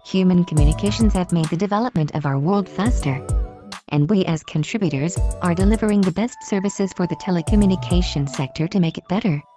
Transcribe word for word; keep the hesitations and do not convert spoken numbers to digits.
Human communications have made the development of our world faster. And we as contributors are delivering the best services for the telecommunications sector to make it better.